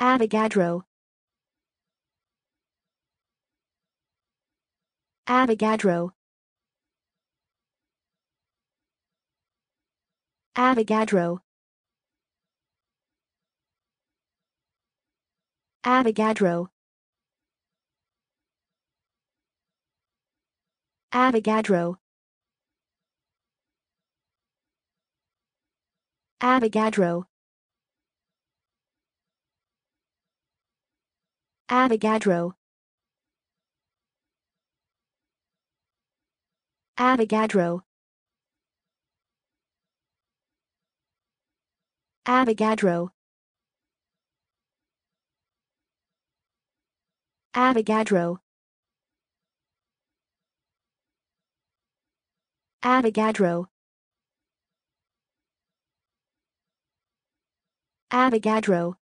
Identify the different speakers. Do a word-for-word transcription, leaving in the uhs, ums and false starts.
Speaker 1: Avogadro. Avogadro. Avogadro. Avogadro. Avogadro. Avogadro. Avogadro. Avogadro. Avogadro. Avogadro. Avogadro. Avogadro.